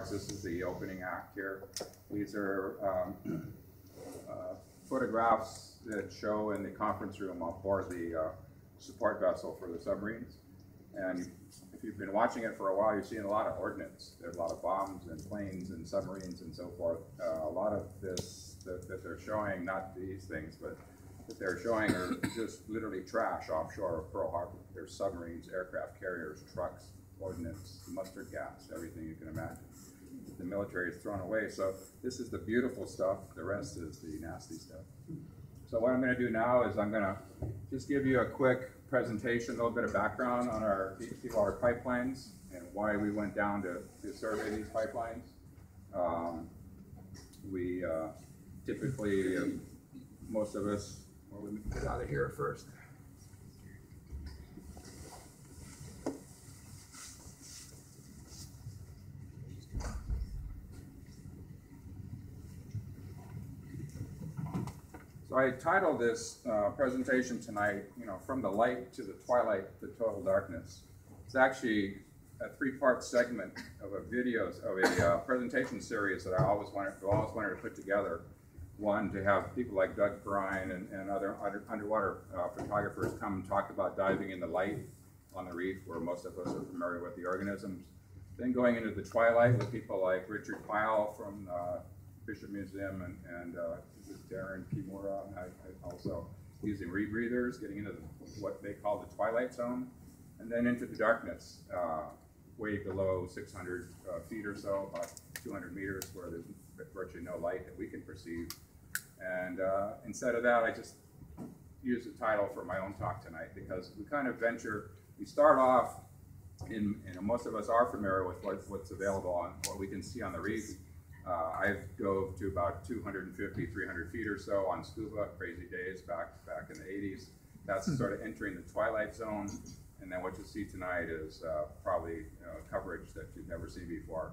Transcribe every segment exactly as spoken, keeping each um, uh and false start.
remarks. This is the opening act here. These are um, uh, photographs that show in the conference room on board the uh, support vessel for the submarines. And if you've been watching it for a while, you've seen a lot of ordnance. There's a lot of bombs and planes and submarines and so forth. Uh, a lot of this that, that they're showing, not these things, but that they're showing are just literally trash offshore of Pearl Harbor. There's submarines, aircraft carriers, trucks, ordnance, mustard gas, everything you can imagine. The military is thrown away. So this is the beautiful stuff. The rest is the nasty stuff. So what I'm going to do now is I'm going to just give you a quick presentation, a little bit of background on our deep sea water pipelines and why we went down to, to survey these pipelines. Um, we uh, typically, uh, most of us, well, let me get out of here first. So I titled this uh, presentation tonight, you know, From the Light to the Twilight to Total Darkness. It's actually a three-part segment of a videos of a uh, presentation series that I always wanted, always wanted to put together. One, to have people like Doug Perrine and, and other under, underwater uh, photographers come and talk about diving in the light on the reef, where most of us are familiar with the organisms. Then going into the twilight with people like Richard Pyle from uh, Bishop Museum and, and uh, Darren Kimura, I, I also using rebreathers, getting into the, what they call the twilight zone, and then into the darkness, uh, way below six hundred uh, feet or so, about two hundred meters, where there's virtually no light that we can perceive. And uh, instead of that, I just used the title for my own talk tonight, because we kind of venture, we start off, in, you know, most of us are familiar with what, what's available on what we can see on the reef. Uh, I dove to about two hundred fifty, three hundred feet or so on scuba, crazy days back back in the eighties. That's sort of entering the twilight zone. And then what you'll see tonight is uh, probably uh, coverage that you've never seen before.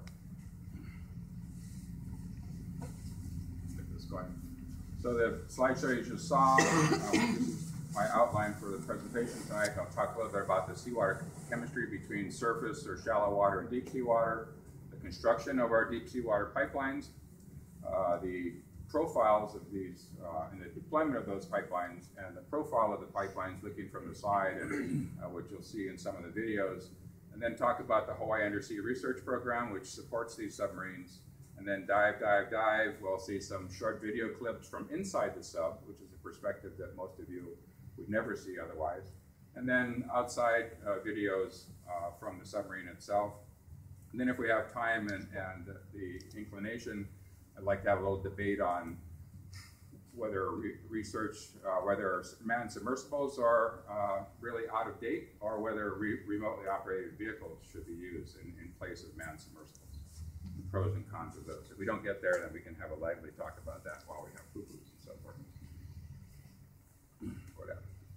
Let's get this going. So the slideshow you just saw, uh, this is my outline for the presentation tonight. I'll talk a little bit about the seawater chemistry between surface or shallow water and deep sea water, construction of our deep sea water pipelines, uh, the profiles of these, uh, and the deployment of those pipelines, and the profile of the pipelines looking from the side, and uh, which you'll see in some of the videos, and then talk about the Hawaii Undersea Research Program, which supports these submarines, and then dive, dive, dive. We'll see some short video clips from inside the sub, which is a perspective that most of you would never see otherwise, and then outside uh, videos uh, from the submarine itself. And then if we have time and, and the inclination, I'd like to have a little debate on whether re research, uh, whether manned submersibles are uh, really out of date, or whether re remotely operated vehicles should be used in, in place of manned submersibles. The pros and cons of those. If we don't get there, then we can have a lively talk about that while we have poo-poos and so forth. Whatever.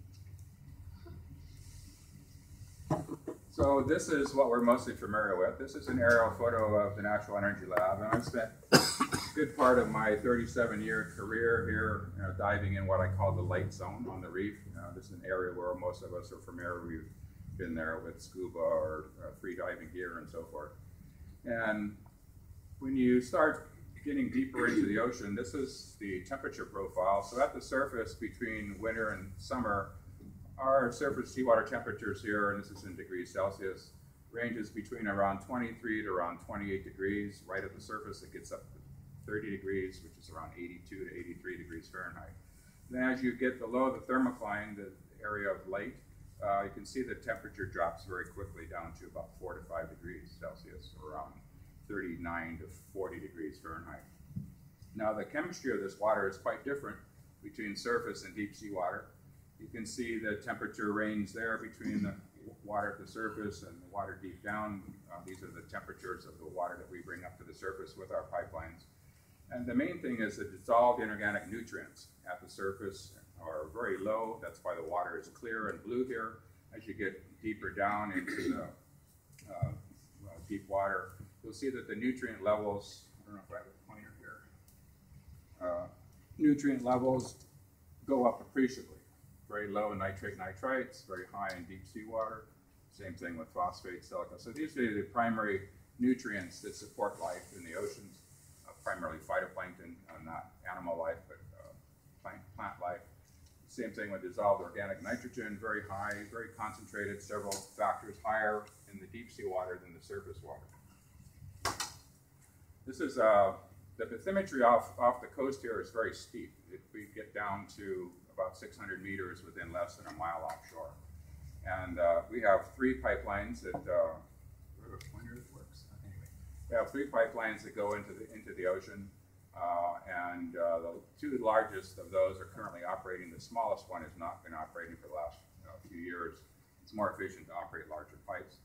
So this is what we're mostly familiar with. This is an aerial photo of the National Energy Lab, and I've spent a good part of my thirty-seven year career here you know, diving in what I call the light zone on the reef. Uh, this is an area where most of us are familiar. We've been there with scuba or uh, free diving gear and so forth. And when you start getting deeper into the ocean, this is the temperature profile. So at the surface between winter and summer, our surface seawater temperatures here, and this is in degrees Celsius, ranges between around twenty-three to around twenty-eight degrees. Right at the surface, it gets up to thirty degrees, which is around eighty-two to eighty-three degrees Fahrenheit. Then as you get below the thermocline, the area of light, uh, you can see the temperature drops very quickly down to about four to five degrees Celsius, around thirty-nine to forty degrees Fahrenheit. Now the chemistry of this water is quite different between surface and deep sea water. You can see the temperature range there between the water at the surface and the water deep down. Uh, these are the temperatures of the water that we bring up to the surface with our pipelines. And the main thing is that dissolved inorganic nutrients at the surface are very low. That's why the water is clear and blue here. As you get deeper down into the uh, well, deep water, you'll see that the nutrient levels, I don't know if I have a pointer here, uh, nutrient levels go up appreciably. Very low in nitrate nitrites, very high in deep sea water. Same thing with phosphate, silica. So these are the primary nutrients that support life in the oceans, uh, primarily phytoplankton, uh, not animal life, but uh, plant, plant life. Same thing with dissolved organic nitrogen, very high, very concentrated, several factors higher in the deep sea water than the surface water. This is, uh, the bathymetry off, off the coast here is very steep. If we get down to about six hundred meters within less than a mile offshore. And uh, we have three pipelines that, uh, we have a pointer that works? Anyway, we have three pipelines that go into the, into the ocean. Uh, and uh, the two largest of those are currently operating. The smallest one has not been operating for the last uh, few years. It's more efficient to operate larger pipes.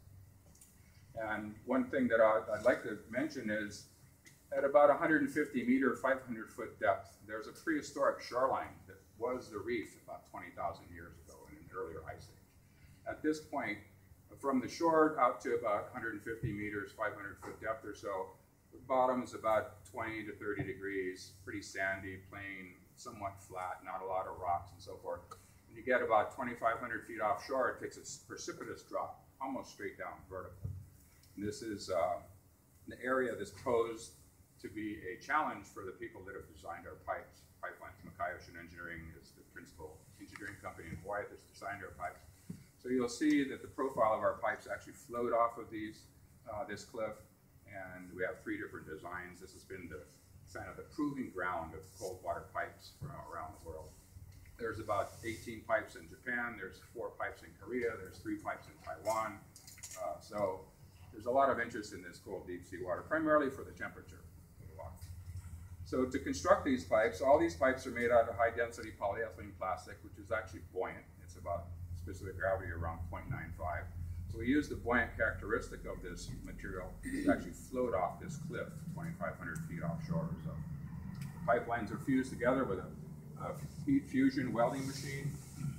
And one thing that I, I'd like to mention is at about one hundred fifty meter, five hundred foot depth, there's a prehistoric shoreline that was the reef about twenty thousand years ago in an earlier ice age. At this point, from the shore out to about one hundred fifty meters, five hundred foot depth or so, the bottom is about twenty to thirty degrees, pretty sandy, plain, somewhat flat, not a lot of rocks and so forth. When you get about twenty-five hundred feet offshore, it takes a precipitous drop, almost straight down vertical. And this is uh, an area that's posed to be a challenge for the people that have designed our pipes. Pipelines, Mackay Ocean Engineering is the principal engineering company in Hawaii that's designed our pipes. So you'll see that the profile of our pipes actually float off of these, uh, this cliff. And we have three different designs. This has been the kind of the proving ground of cold water pipes from around the world. There's about eighteen pipes in Japan. There's four pipes in Korea. There's three pipes in Taiwan. Uh, so there's a lot of interest in this cold deep sea water, primarily for the temperature of the water. So to construct these pipes, all these pipes are made out of high density polyethylene plastic, which is actually buoyant. It's about specific gravity around zero point nine five. So we use the buoyant characteristic of this material to actually float off this cliff twenty-five hundred feet offshore or so. The pipelines are fused together with a, a heat fusion welding machine.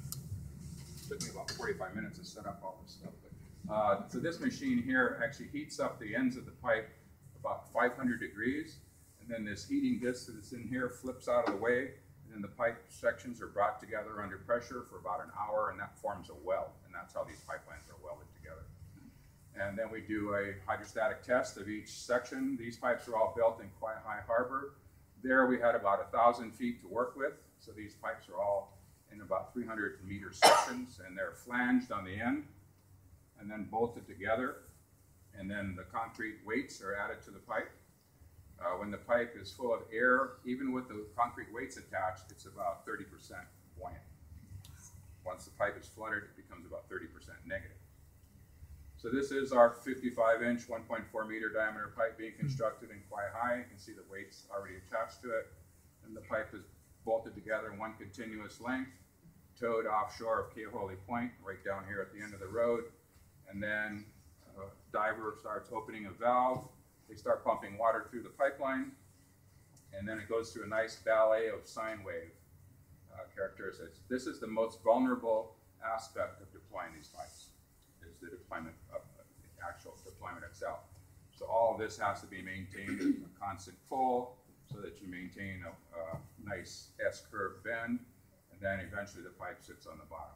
It took me about forty-five minutes to set up all this stuff. But, uh, so this machine here actually heats up the ends of the pipe about five hundred degrees, and then this heating disc that's in here flips out of the way, and then the pipe sections are brought together under pressure for about an hour, and that forms a weld, and that's how these pipelines are welded together. And then we do a hydrostatic test of each section. These pipes are all built in Kawaihae Harbor. There we had about a thousand feet to work with, so these pipes are all in about three hundred meter sections, and they're flanged on the end, and then bolted together, and then the concrete weights are added to the pipe. Uh, when the pipe is full of air, even with the concrete weights attached, it's about thirty percent buoyant. Once the pipe is flooded, it becomes about thirty percent negative. So this is our fifty-five inch, one point four meter diameter pipe being constructed in Kawaihae. You can see the weights already attached to it. And the pipe is bolted together in one continuous length, towed offshore of Keahole Point, right down here at the end of the road. And then a diver starts opening a valve. They start pumping water through the pipeline, and then it goes through a nice ballet of sine wave uh, characteristics. This is the most vulnerable aspect of deploying these pipes, is the deployment of uh, the actual deployment itself. So all of this has to be maintained at a constant pull so that you maintain a, a nice S-curve bend, and then eventually the pipe sits on the bottom.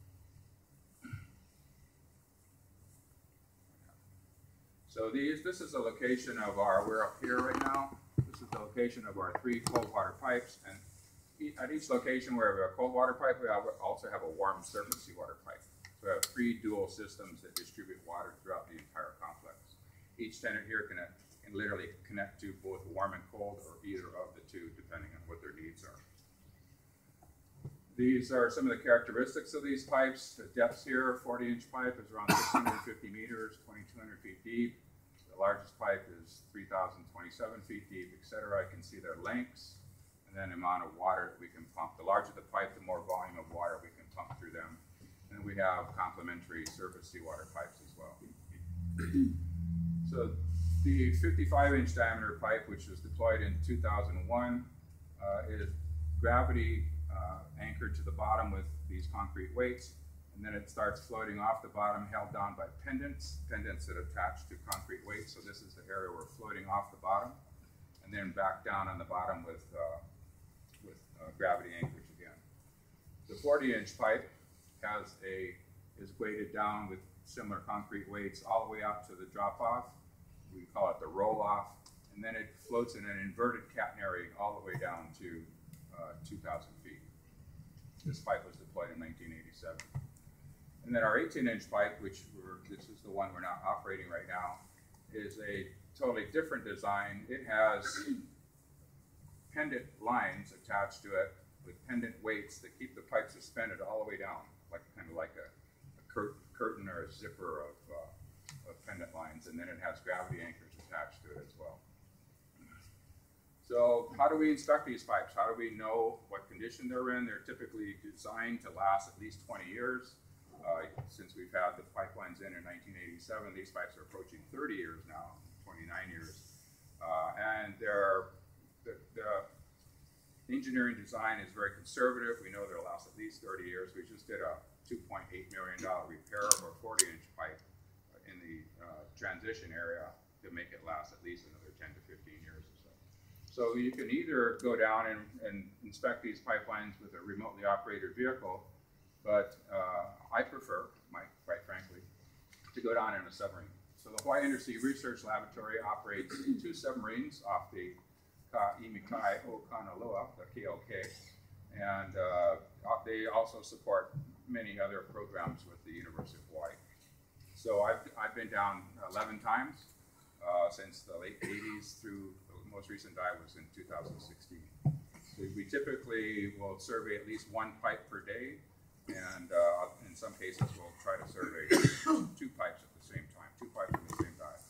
So these, this is the location of our, we're up here right now. This is the location of our three cold water pipes. And e at each location where we have a cold water pipe, we have, also have a warm surface seawater pipe. So we have three dual systems that distribute water throughout the entire complex. Each tenant here can, can literally connect to both warm and cold, or either of the two, depending on what their needs are. These are some of the characteristics of these pipes. The depths here, forty inch pipe is around six hundred fifty meters, twenty-two hundred feet deep. The largest pipe is three thousand twenty-seven feet deep, et cetera. I can see their lengths, and then the amount of water that we can pump. The larger the pipe, the more volume of water we can pump through them. And we have complementary surface seawater pipes as well. So the fifty-five inch diameter pipe, which was deployed in two thousand one, uh, is gravity uh, anchored to the bottom with these concrete weights, and then it starts floating off the bottom, held down by pendants, pendants that attach to concrete weights. So this is the area we're floating off the bottom, and then back down on the bottom with, uh, with uh, gravity anchorage again. The forty inch pipe has a, is weighted down with similar concrete weights all the way out to the drop off. we call it the roll-off, and then it floats in an inverted catenary all the way down to uh, two thousand feet. This pipe was deployed in nineteen eighty-seven. And then our eighteen inch pipe, which we're, this is the one we're not operating right now, is a totally different design. It has pendant lines attached to it with pendant weights that keep the pipe suspended all the way down, like kind of like a, a cur curtain or a zipper of, uh, of pendant lines, and then it has gravity anchors attached to it as well. So how do we inspect these pipes? How do we know what condition they're in? They're typically designed to last at least twenty years. Uh, since we've had the pipelines in in nineteen eighty-seven, these pipes are approaching thirty years now, twenty-nine years. Uh, and they're, the, the engineering design is very conservative. We know they'll last at least thirty years. We just did a two point eight million dollar repair of our forty inch pipe in the uh, transition area to make it last at least another ten to fifteen years or so. So you can either go down and, and inspect these pipelines with a remotely operated vehicle, but uh, I prefer, my, quite frankly, to go down in a submarine. So the Hawaii Undersea Research Laboratory operates two submarines off the Ka'imikai o Kanaloa, the K O K, and uh, they also support many other programs with the University of Hawaii. So I've, I've been down eleven times uh, since the late eighties through the most recent dive was in two thousand sixteen. So we typically will survey at least one pipe per day, and uh, in some cases we'll try to survey two pipes at the same time, two pipes in the same dive.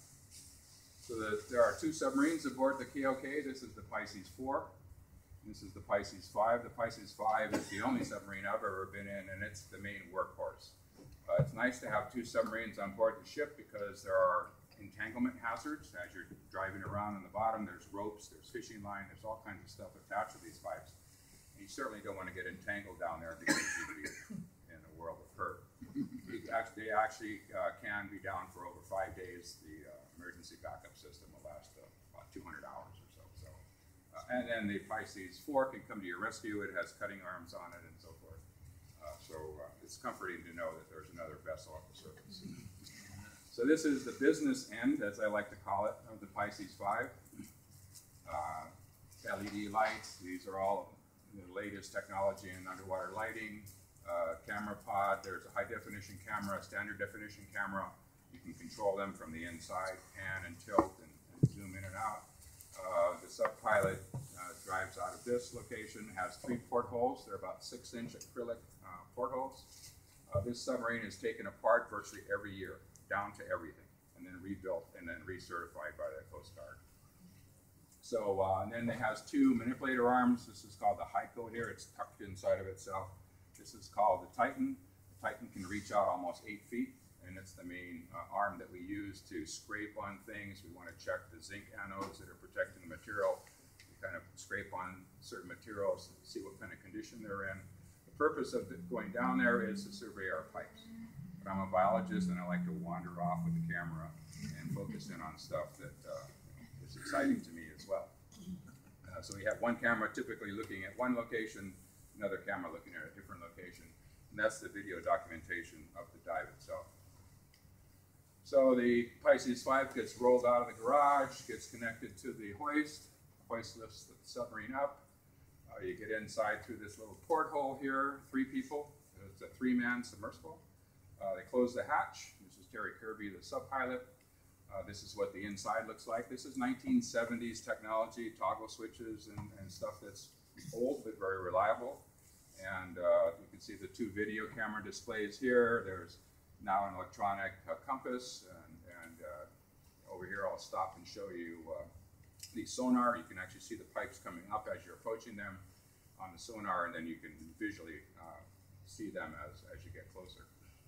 So the, there are two submarines aboard the K O K. This is the Pisces four. This is the Pisces five. The Pisces five is the only submarine I've ever been in, and it's the main workhorse. Uh, it's nice to have two submarines on board the ship because there are entanglement hazards. As you're driving around on the bottom, there's ropes, there's fishing line, there's all kinds of stuff attached to these pipes. And you certainly don't want to get entangled down there because you'd be in a world of hurt. They actually uh, can be down for over five days. The uh, emergency backup system will last uh, about two hundred hours or so. so uh, and then the Pisces four can come to your rescue. It has cutting arms on it and so forth. Uh, so uh, it's comforting to know that there's another vessel at the surface. So this is the business end, as I like to call it, of the Pisces five. Uh, L E D lights, these are all the latest technology in underwater lighting. Uh, camera pod, there's a high definition camera, a standard definition camera. You can control them from the inside, pan and tilt and, and zoom in and out. Uh, the sub-pilot uh, drives out of this location, has three portholes. They're about six inch acrylic uh, portholes. Uh, this submarine is taken apart virtually every year, down to everything, and then rebuilt and then recertified by the Coast Guard. So, uh, and then it has two manipulator arms. This is called the Hyco here. It's tucked inside of itself. This is called the Titan. The Titan can reach out almost eight feet, and it's the main uh, arm that we use to scrape on things. We want to check the zinc anodes that are protecting the material. We kind of scrape on certain materials to see what kind of condition they're in. The purpose of the, going down there is to survey our pipes. But I'm a biologist, and I like to wander off with the camera and focus in on stuff that uh, is exciting to me as well. Uh, so we have one camera typically looking at one location, another camera looking at a different location, and that's the video documentation of the dive itself. So the Pisces five gets rolled out of the garage, gets connected to the hoist, hoist lifts the submarine up. Uh, you get inside through this little porthole here, three people. It's a three-man submersible. Uh, they close the hatch. This is Terry Kirby, the sub-pilot. Uh, this is what the inside looks like. This is nineteen seventies technology, toggle switches and, and stuff that's old but very reliable. And uh, you can see the two video camera displays here. There's now an electronic uh, compass, and, and uh, over here I'll stop and show you uh, the sonar. You can actually see the pipes coming up as you're approaching them on the sonar, and then you can visually uh, see them as, as you get closer.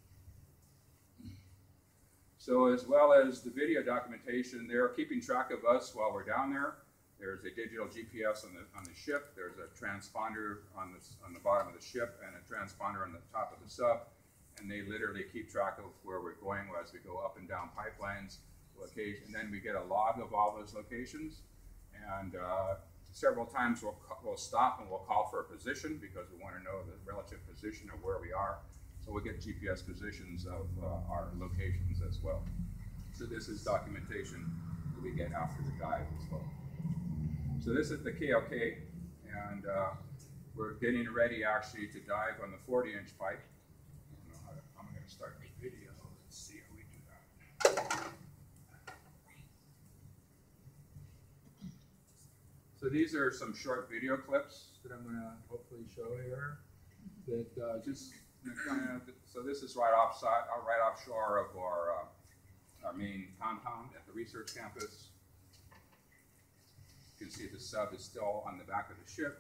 So as well as the video documentation, they're keeping track of us while we're down there. There's a digital G P S on the, on the ship. There's a transponder on the, on the bottom of the ship and a transponder on the top of the sub. And they literally keep track of where we're going as we go up and down pipelines. Location, and then we get a log of all those locations. And uh, several times we'll, we'll stop and we'll call for a position because we want to know the relative position of where we are. So we'll get G P S positions of uh, our locations as well. So this is documentation we get after the dive as well. So this is the K L K, and uh, we're getting ready actually to dive on the forty inch pipe. I don't know how to, I'm going to start the video. Let's see how we do that. So these are some short video clips that I'm going to hopefully show here. That uh, just kind of, so this is right offside, uh, right offshore of our uh, our main compound at the research campus. You can see the sub is still on the back of the ship.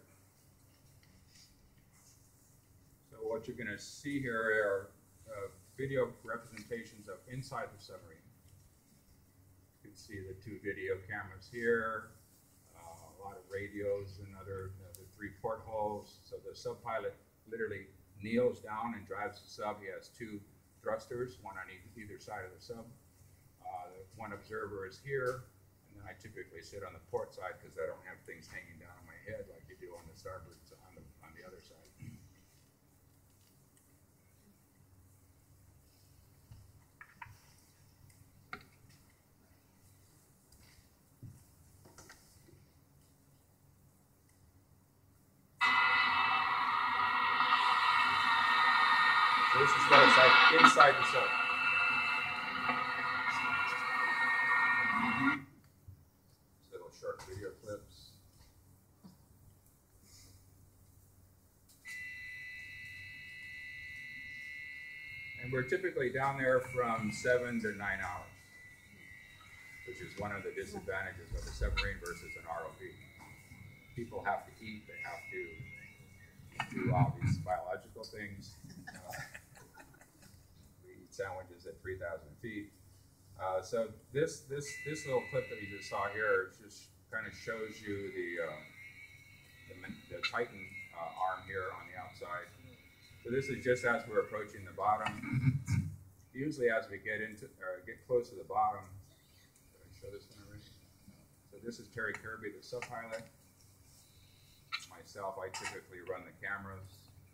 So what you're going to see here are uh, video representations of inside the submarine. You can see the two video cameras here, uh, a lot of radios and other uh, the three portholes. So the sub pilot literally kneels down and drives the sub. He has two thrusters, one on either side of the sub. Uh, the one observer is here, and then I typically sit on the port side because I don't have things hanging down on my head like you do on the starboard on the on the other side. So this is what it's like inside the sub. Little short video clips. And we're typically down there from seven to nine hours, which is one of the disadvantages of a submarine versus an R O V. People have to eat, they have to do all these biological things. Uh, we eat sandwiches at three thousand feet. Uh, so this this this little clip that you just saw here just kind of shows you the uh, the, the Titan uh, arm here on the outside. So this is just as we're approaching the bottom. Usually, as we get into or get close to the bottom, did I show this one already? So this is Terry Kirby, the sub pilot. Myself, I typically run the cameras.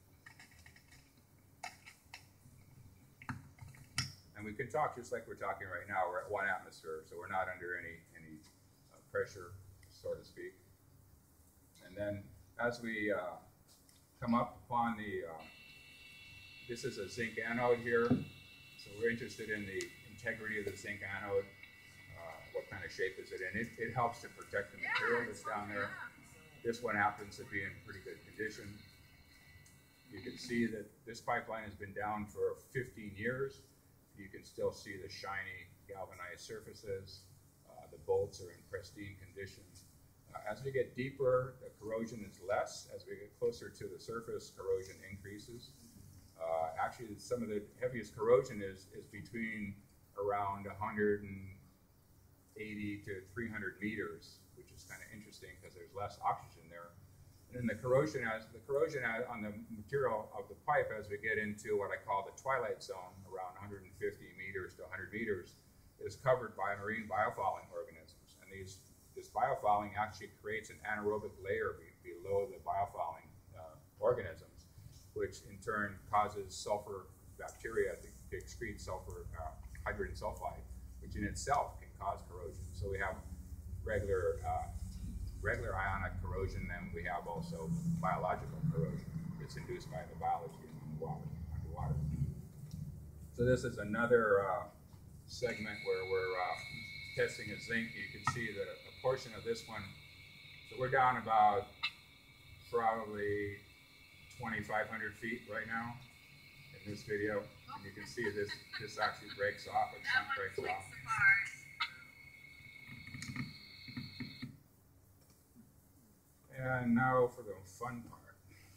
And we can talk just like we're talking right now. We're at one atmosphere, so we're not under any, any uh, pressure, so to speak. And then as we uh, come up upon the, uh, this is a zinc anode here. So we're interested in the integrity of the zinc anode. Uh, what kind of shape is it in? It, it helps to protect the material that's down there. This one happens to be in pretty good condition. You can see that this pipeline has been down for fifteen years. You can still see the shiny galvanized surfaces. Uh, the bolts are in pristine condition. Uh, as we get deeper, the corrosion is less. As we get closer to the surface, corrosion increases. Uh, actually, some of the heaviest corrosion is, is between around one hundred eighty to three hundred meters, which is kind of interesting because there's less oxygen there. And then the corrosion, as the corrosion on the material of the pipe, as we get into what I call the twilight zone, around one hundred fifty meters to one hundred meters, is covered by marine biofouling organisms. And these, this biofouling actually creates an anaerobic layer be, below the biofouling uh, organisms, which in turn causes sulfur bacteria to, to excrete sulfur uh, hydrogen sulfide, which in itself can cause corrosion. So we have regular uh, regular ionic corrosion, and we have also biological corrosion that's induced by the biology in the water, underwater. So this is another uh, segment where we're uh, testing a zinc. You can see that a portion of this one, so we're down about probably twenty-five hundred feet right now in this video. And you can see this, this actually breaks off, it breaks off. And now for the fun part.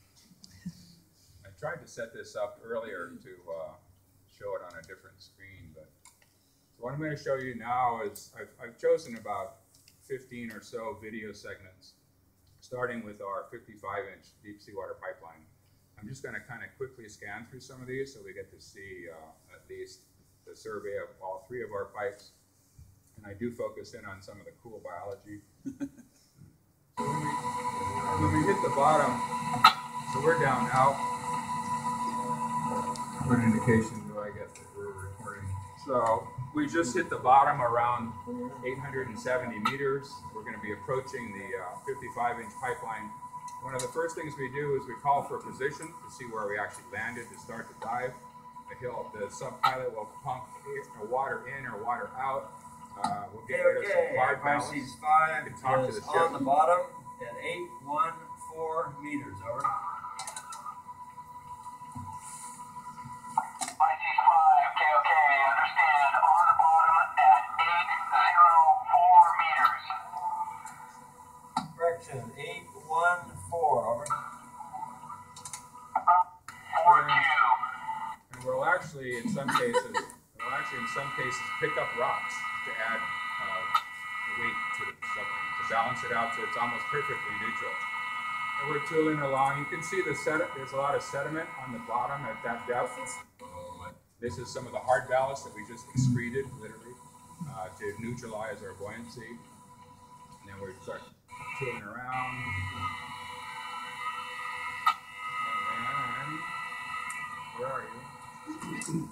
I tried to set this up earlier to uh, show it on a different screen, but so what I'm going to show you now is I've, I've chosen about fifteen or so video segments, starting with our fifty-five inch deep sea water pipeline. I'm just going to kind of quickly scan through some of these so we get to see uh, at least the survey of all three of our pipes. And I do focus in on some of the cool biology. So when, we, when we hit the bottom, so we're down out. What indication do I get that we're recording? So we we just hit the bottom around eight hundred seventy meters. We're going to be approaching the uh, fifty-five inch pipeline. One of the first things we do is we call for position to see where we actually landed to start the dive. The hill, the sub-pilot will pump water in or water out. Uh, we'll get okay, rid of okay. some hard balance. Seas five You can talk to is the ship. on the bottom at eight one four meters. Over. Okay, okay, understand. On the bottom at eight zero four meters. Correction, eight one four, over. four two. And we'll actually, in some cases, we'll actually, in some cases, pick up rocks to add uh, weight to the submarine, to balance it out so it's almost perfectly neutral. And we're tooling along. You can see the sed there's a lot of sediment on the bottom at that depth. This is some of the hard ballast that we just excreted, literally, uh, to neutralize our buoyancy. And then we start tooling around. And then, where are you?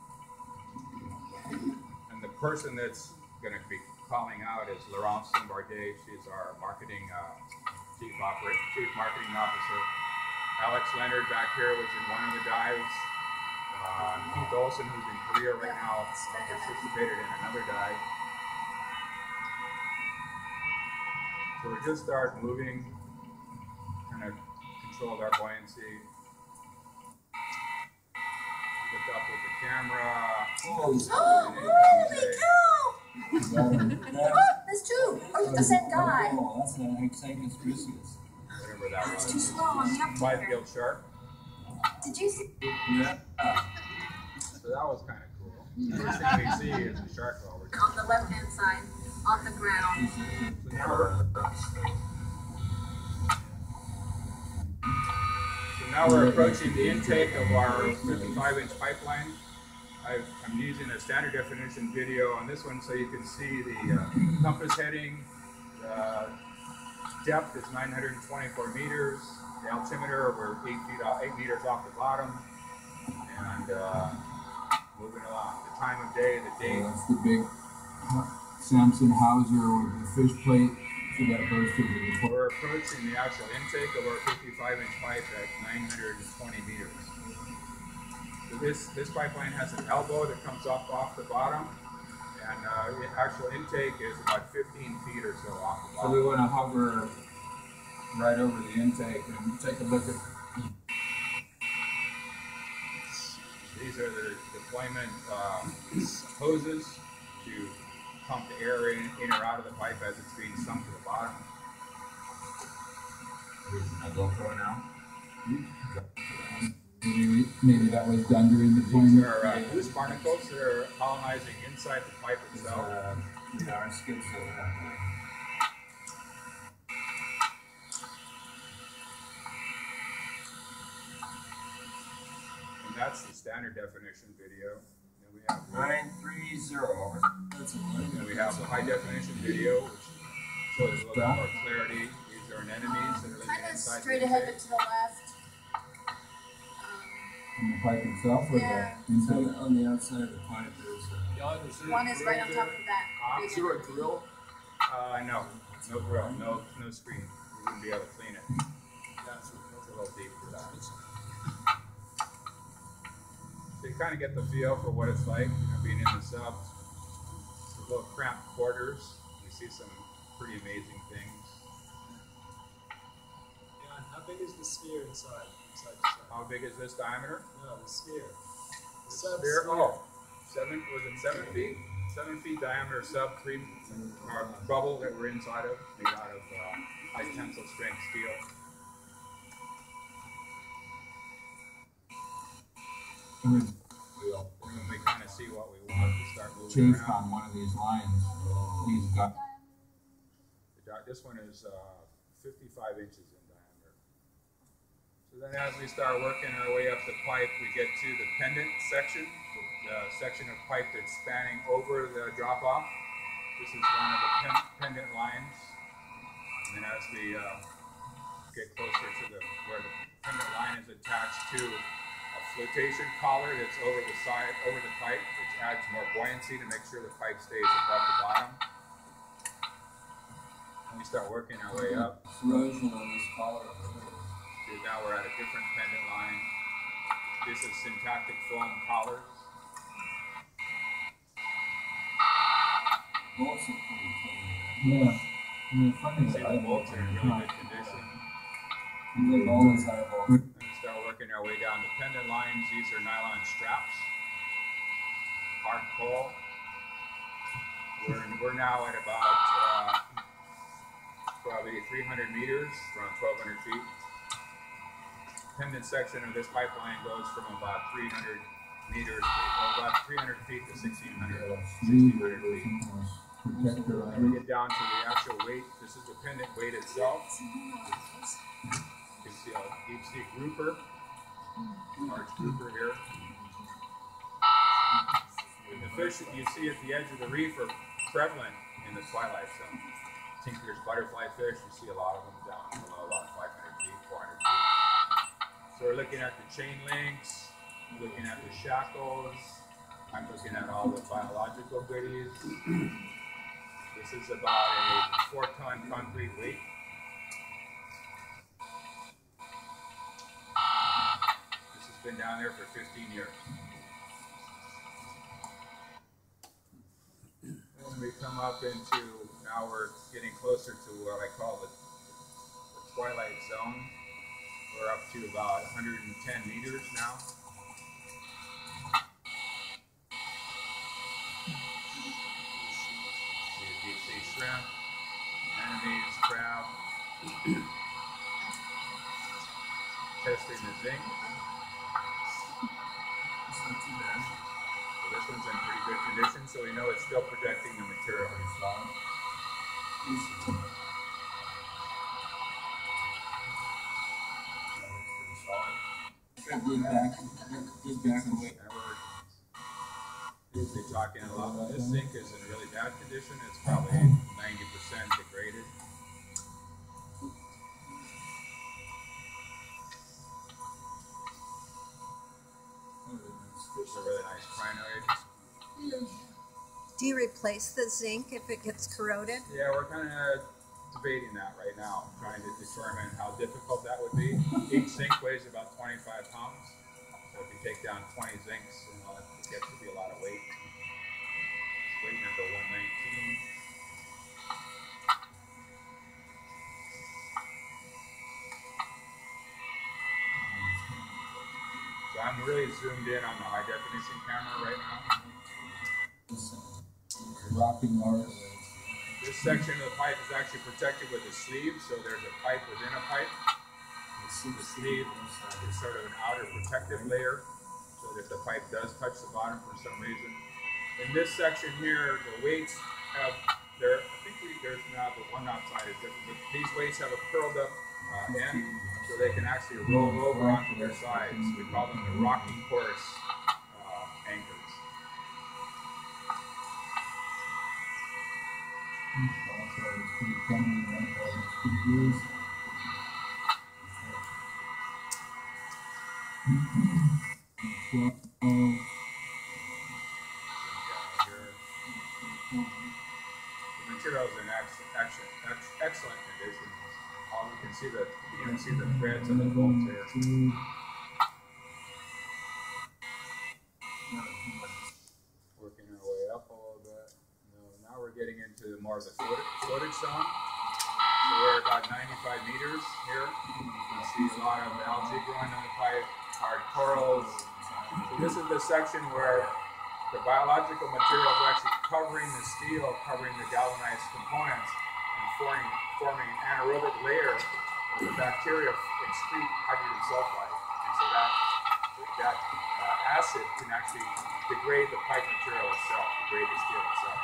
And the person that's going to be calling out is Laurence Bombardier. She's our marketing uh, chief, operator, chief marketing officer. Alex Leonard back here was in one of the dives. Uh, Keith Olson, who's in Korea right now, participated in another dive. So we just start moving, kind of controlled our buoyancy. Looked up with the camera. Oh, holy cow! Oh, there's two. Oh, the same guy. Oh, that's an exciting species. Whatever that was. It's too slow on the up Five there. gill shark. Did you see? Yeah. So that was kind of cool. The first thing we see is the shark while we're On the left hand side, on the ground. So now we're, so now we're approaching the intake of our fifty-five inch pipeline. I've, I'm using a standard definition video on this one so you can see the uh, compass heading. The depth is nine hundred twenty-four meters. The altimeter, we're eight feet off, eight meters off the bottom, and uh, moving along. The time of day, the date. That's the big Samson Hauser with the fish plate. So that goes to the. We're approaching the actual intake of our fifty-five inch pipe at nine hundred twenty meters. So this this pipeline has an elbow that comes up off the bottom, and uh, the actual intake is about fifteen feet or so off the So bottom. we want to hover right over the intake and take a look at. These are the deployment uh, hoses to pump the air in, in or out of the pipe as it's being sunk to the bottom. A GoPro now. Maybe, maybe that was done during the These deployment. are uh, goose barnacles that are colonizing inside the pipe itself. Uh, yeah, our skills that we have. And that's the standard definition video. Then we have Nine three zero. Over. That's a line. And we have the high definition video, which shows a little bit more clarity. These are anemones that are living Kind of inside straight the ahead intake. but to the left. On the pipe itself or Yeah. the So intake? on the outside of the pipe, there's a. Um, one is right on top of that. Ah, big is there a one. grill? Uh, no, no grill, no, no screen. We wouldn't be able to clean it. That's a little deep for that. So you kind of get the feel for what it's like, you know, being in the subs. It's a little cramped quarters. You see some pretty amazing things. Yeah, and how big is the sphere inside? inside the sub? How big is this diameter? No, the sphere. The The sub sphere, oh, seven, was it seven feet? Seven feet diameter sub, three, uh, bubble that we're inside of, made out of uh, high tensile strength steel. And we- we'll And then we kind of see what we want to start moving chased around. on one of these lines. He's got. The di- This one is uh, fifty-five inches in diameter. So then as we start working our way up the pipe, we get to the pendant section, the uh, section of pipe that's spanning over the drop-off. This is one of the pen pendant lines. And then as we uh, get closer to the where the pendant line is attached to a flotation collar that's over the side, over the pipe, which adds more buoyancy to make sure the pipe stays above the bottom. And we start working our way up. Corrosion on this collar. So now we're at a different pendant line. This is syntactic foam collars. Bolts are pretty clean. Yeah. And the front You of see the bolts are in really good condition. Like all those high bolts. And we start working our way down the pendant lines. These are nylon straps. Hard coil. We're, we're now at about uh, probably three hundred meters, around twelve hundred feet. Pendant section of this pipeline goes from about three hundred meters, to, about three hundred feet to sixteen hundred, sixteen hundred feet. Protector When we get down to the actual weight, this is the pendant weight itself. You can see a deep sea grouper, large grouper here. And the fish that you see at the edge of the reef are prevalent in the twilight zone. Tinker's butterfly fish, you see a lot of them down below about five hundred feet, four hundred feet. So we're looking at the chain links, looking at the shackles. I'm looking at all the biological goodies. This is about a four ton concrete weight. This has been down there for fifteen years. And we come up into, now we're getting closer to what I call the, the twilight zone. We're up to about one hundred ten meters now. See a deep sea shrimp, anemones, crab. Testing the zinc. It's not too bad. So this one's in pretty good condition, so we know it's still protecting the material inside. Good back, good back away. And we're usually talking a lot. This zinc is in really bad condition. It's probably ninety percent degraded. It's a really nice crinoid. Do you replace the zinc if it gets corroded? Yeah, we're kind of debating that right now, trying to determine how difficult that would be. Each zinc weighs about twenty-five pounds. So if you take down twenty zincs, you know, it gets to be a lot of weight. It's weight number one nineteen. So I'm really zoomed in on the high definition camera right now. Rocking Mars. This section of the pipe is actually protected with a sleeve, so there's a pipe within a pipe. You see the sleeve is sort of an outer protective layer, so that if the pipe does touch the bottom for some reason. In this section here, the weights have, there, I think we, there's now the one outside is different, but these weights have a curled up uh, end, so they can actually roll over onto their sides. We call them the rocking horse uh, anchors. The material is in excellent, excellent, excellent condition. Um, you can see the you can see the threads and the bolts here. Working our way up a little bit. Now we're getting into more of the floatage zone. So we're about ninety-five meters here. You can see a lot of algae growing on the pipe, hard corals. So this is the section where the biological material is actually covering the steel, covering the galvanized components, and forming, forming an anaerobic layer where the bacteria excrete hydrogen sulfide. And so that, that uh, acid can actually degrade the pipe material itself, degrade the steel itself.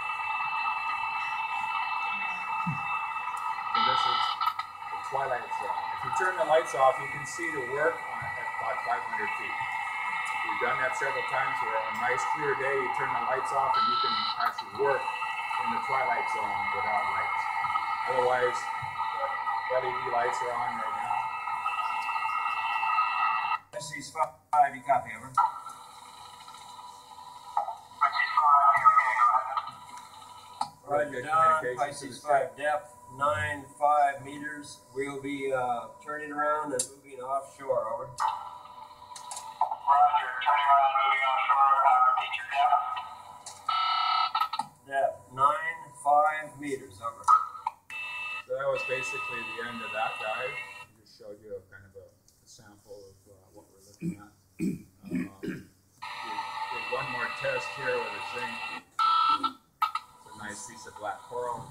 So this is the twilight zone. If you turn the lights off, you can see the work on it at about five hundred feet. We've done that several times where on a nice clear day, you turn the lights off and you can actually work in the twilight zone without lights. Otherwise, the L E D lights are on right now. S C's five, you copy, over. Roger, Roger, good Don, communications to Pisces the five depth, nine five meters. We'll be uh, turning around and moving offshore. Over. Roger, turning around, moving offshore. Uh, repeat your depth. Depth, nine five meters. Over. So that was basically the end of that dive. I just showed you a kind of a, a sample of uh, what we're looking at. Uh, we did one more test here with a zinc. It's a nice piece of black coral.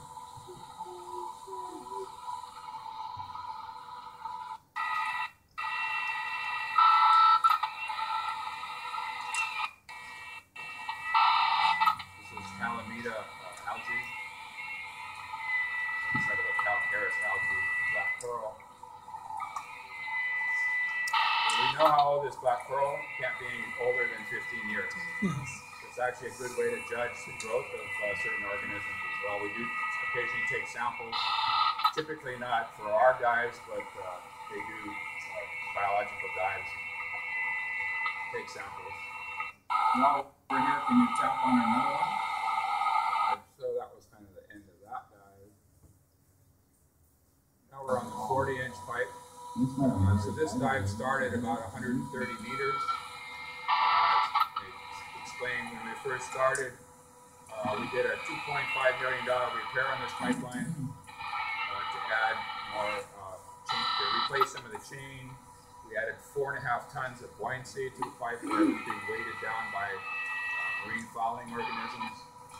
This is Alameda uh, algae. Instead of a calcareous algae, black coral. So we know how old this black coral can't be any older than fifteen years. It's actually a good way to judge the growth of uh, certain organisms as well. We do occasionally take samples, typically not for our dives, but uh, they do uh, biological dives, take samples. Now we're here, can you tap on another one? Uh, so that was kind of the end of that dive. Now we're on the forty inch pipe. Uh, so this dive started about one hundred thirty meters. Uh, it explained when we first started, uh, we did a two point five million dollar repair on this pipeline uh, to add more uh, chain, to replace some of the chain. We added four and a half tons of buoyancy to the pipe where it was being weighted down by uh, marine fouling organisms.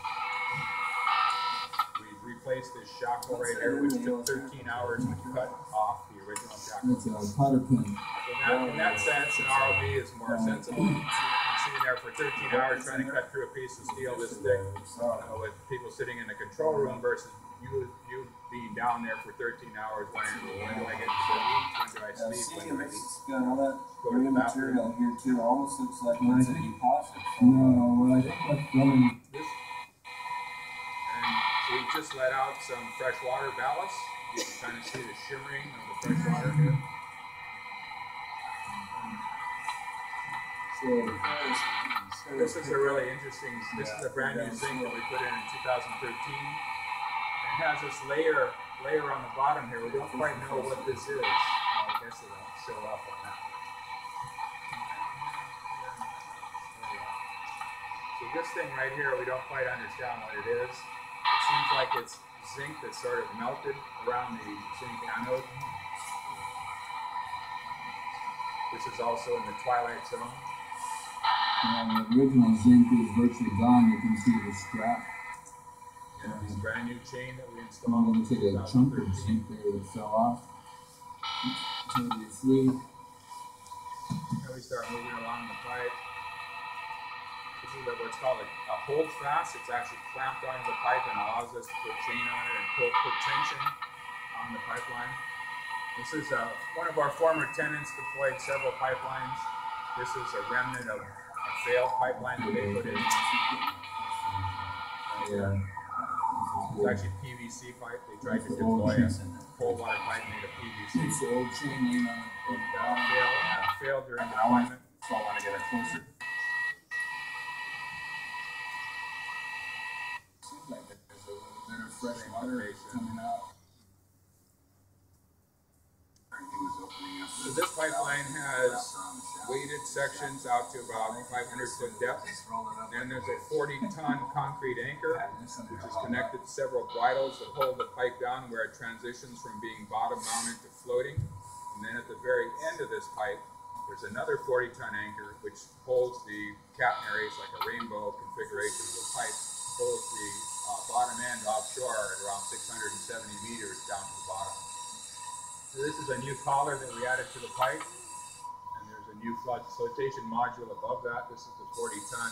We replaced this shackle right here, which took thirteen hours to cut off the original shackle. That's a putter pin. In that, in that sense, an R O V is more sensible. You can sitting there for thirteen hours trying to cut through a piece of steel this thick, uh, with people sitting in the control room versus you you being down there for thirteen hours wondering, when do I get to eat, when do I sleep, when do I eat? It's got all that Go to the green bathroom. material here too. Almost looks like it's a deposit. No, well, I think that's running. This, and so we just let out some freshwater ballast. You can kind of see the shimmering of the fresh water here. So, So this is a really interesting, this is a brand new zinc that we put in in two thousand thirteen. It has this layer layer on the bottom here. We don't quite know what this is. I guess it won't show up on that. So this thing right here, we don't quite understand what it is. It seems like it's zinc that's sort of melted around the zinc anode. This is also in the twilight zone. uh, the original zinc is virtually gone. You can see the strap. And this brand new chain that we Um, installed. looks like a chunk of zinc there that fell off. thirty-three. And we start moving along the pipe. This is a- what's called a, a hold fast. It's actually clamped onto the pipe and allows us to put chain on it and pull, put tension on the pipeline. This is uh, one of our former tenants deployed several pipelines. This is a remnant of a failed pipeline that they put in. Yeah. It's actually P V C pipe. They tried to deploy a cold water pipe made of P V C. It's the old chain laying on It uh, failed, uh, failed during deployment. So I want to get it closer. Seems like there's a little bit of fresh water coming out. So this pipeline has weighted sections out to about five hundred foot depth. And there's a forty ton concrete anchor, which is connected to several bridles that hold the pipe down where it transitions from being bottom mounted to floating. And then at the very end of this pipe, there's another forty ton anchor, which holds the catenaries like a rainbow configuration of the pipe, holds the uh, bottom end offshore at around six hundred seventy meters down to the bottom. So this is a new collar that we added to the pipe, and there's a new flood flotation module above that. This is the forty ton.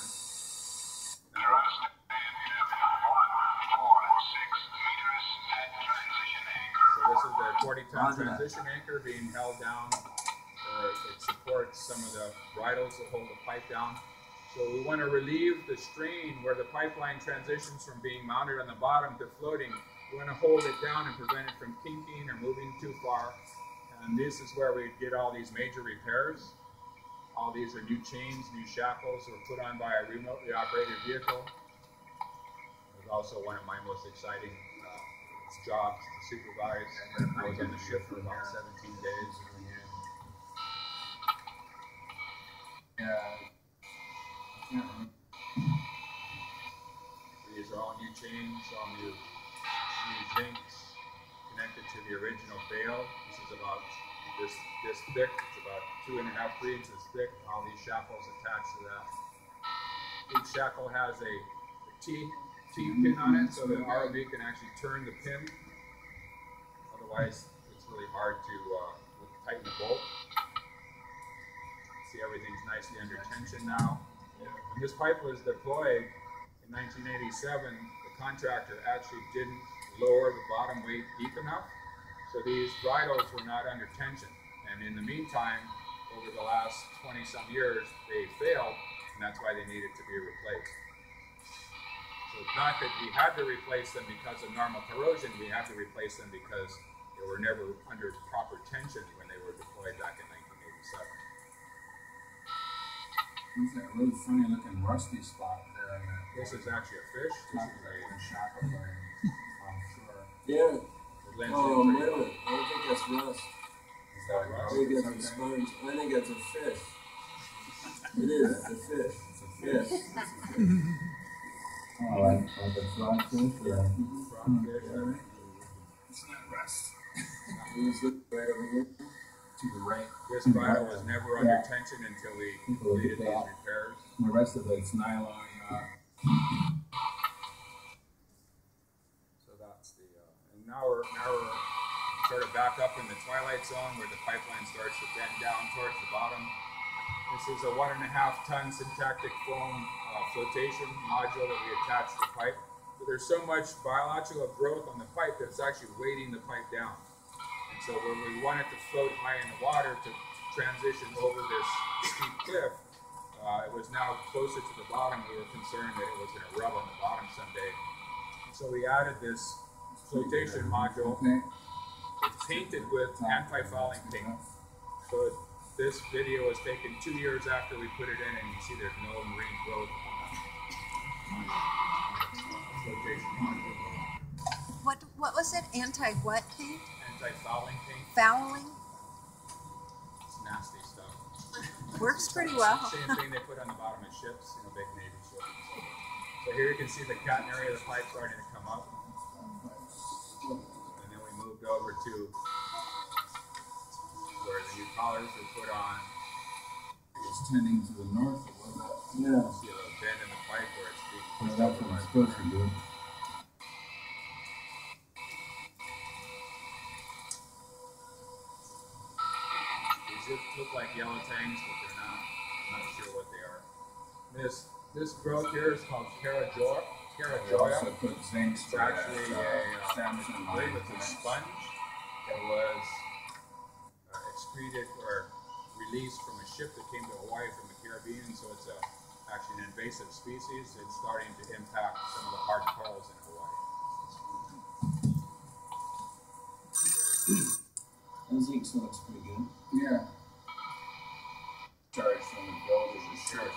So this is the forty ton transition anchor being held down. Uh, it supports some of the bridles that hold the pipe down. So we want to relieve the strain where the pipeline transitions from being mounted on the bottom to floating. We want to hold it down and prevent it from kinking or moving too far. And this is where we did all these major repairs. All these are new chains, new shackles that were put on by a remotely operated vehicle. There's also one of my most exciting uh, jobs to supervise. I was on the ship for about seventeen days. Yeah. I can't remember. These are all new chains, all new, new zincs connected to the original bale. This is about this this thick. It's about two and a half, three inches thick. All these shackles attached to that. Each shackle has a, a T T pin on it, so the R O V can actually turn the pin. Otherwise, it's really hard to uh, tighten the bolt. See, everything's nicely under tension now. When this pipe was deployed in nineteen eighty-seven, the contractor actually didn't lower the bottom weight deep enough, so these bridles were not under tension. And in the meantime, over the last twenty some years, they failed, and that's why they needed to be replaced. So it's not that we had to replace them because of normal corrosion, we had to replace them because they were never under proper tension when they were deployed back in nineteen eighty-seven. There's that really funny looking rusty spot there. In that This is actually a fish. This top is of a the shackle there. Offshore. Yeah. it blends Oh, in wait pretty a well. minute. I don't think that's rust. Is that I rust? think that's a Okay. sponge. I think that's a fish. It is. It's a fish. It's a Yes. fish. Oh, like, like a frogfish or a Frogfish, I think. It's not rust. Let's look right over here. To the right. This bridle was never under Yeah. tension until we People look at completed these that. repairs. And the rest of it's nylon. Uh, So that's the, uh, and now we're, now we're sort of back up in the twilight zone where the pipeline starts to bend down towards the bottom. This is a one and a half ton syntactic foam uh, flotation module that we attach to the pipe. But there's so much biological growth on the pipe that it's actually weighting the pipe down. And so when we want it to float high in the water to transition over this steep cliff, uh, it was now closer to the bottom. We were concerned that it was going to rub on the bottom someday. And so we added this flotation module. okay. It's painted with anti-fouling paint. So it, this video was taken two years after we put it in, and you see there's no marine growth on the flotation module. What what was it? Anti what paint? Anti-fouling paint, Fouling? it's nasty stuff. Works pretty well. Same thing they put on the bottom of ships, you know, big Navy ships and so forth. So here you can see the cotton area of the pipe starting to come up. And then we moved over to where the new collars are put on. It's tending to the north. Or was that? Yeah. You see a little bend in the pipe where it's being Well, pushed that's over what by it's the supposed to do. These look, look like yellow tangs, but they're not. I'm not sure what they are. This this growth here is called Carajoya. We Carajoya. also put zinc It's for actually that, a, uh, uh, Samson I believe it's a line. sponge that was uh, excreted or released from a ship that came to Hawaii from the Caribbean. So it's a, actually an invasive species. It's starting to impact some of the hard corals in Hawaii. That zinc looks pretty good. Yeah. Charge from the builders of short